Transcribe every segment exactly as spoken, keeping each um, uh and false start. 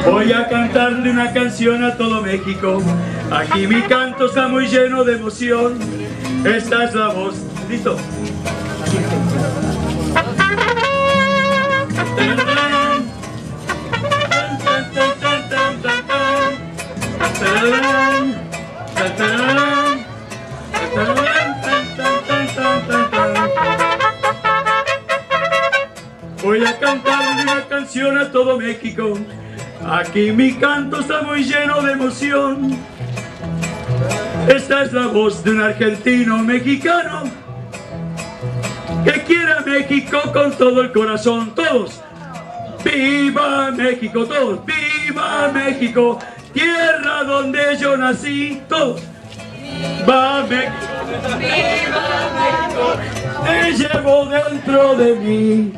Voy a cantarle una canción a todo México. Aquí mi canto está muy lleno de emoción. Esta es la voz. ¿Listo? Voy a cantarle una canción a todo México. Aquí mi canto está muy lleno de emoción. Esta es la voz de un argentino mexicano que quiere a México con todo el corazón. Todos, ¡viva México! Todos, ¡viva México! Tierra donde yo nací. Todos, ¡viva México! ¡Viva México! Te llevo dentro de mí.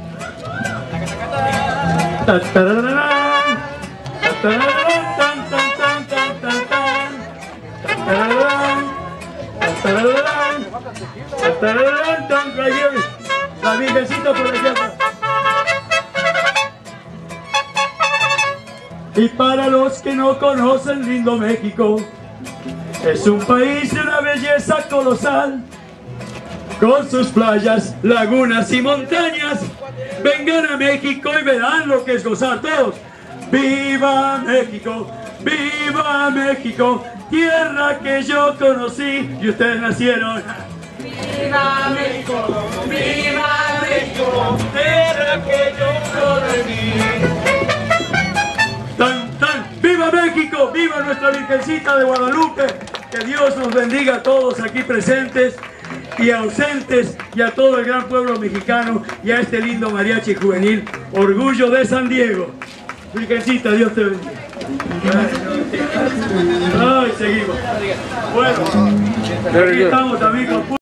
Ta, tarararán, ta, tarararán, tan, tan, tan, tan, tan, tan. Ta, tarararán, ta, tarararán, ta, tarararán, tan, tan. La virgencita por aquí atrás. Y para los que no conocen lindo México, es un país de una belleza colosal, con sus playas, lagunas y montañas. Vengan a México y verán lo que es gozar. Todos, ¡viva México! ¡Viva México! Tierra que yo conocí y ustedes nacieron. ¡Viva México! ¡Viva México! Tierra que yo conocí. ¡Tan, tan! ¡Viva México! ¡Viva nuestra Virgencita de Guadalupe! Que Dios nos bendiga a todos aquí presentes y ausentes, y a todo el gran pueblo mexicano, y a este lindo mariachi juvenil, orgullo de San Diego. Virgencita, Dios te bendiga. Ay, seguimos. Bueno, aquí estamos también con